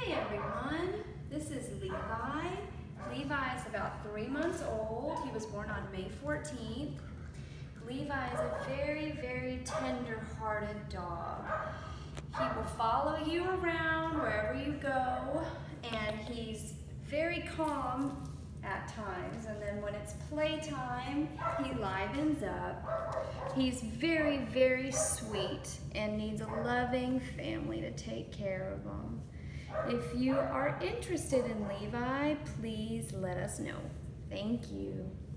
Hey everyone, this is Levi. Levi is about 3 months old. He was born on May 14th. Levi is a very, very tender-hearted dog. He will follow you around wherever you go, and he's very calm at times, and then when it's playtime, he livens up. He's very, very sweet and needs a loving family to take care of him. If you are interested in Levi, please let us know. Thank you.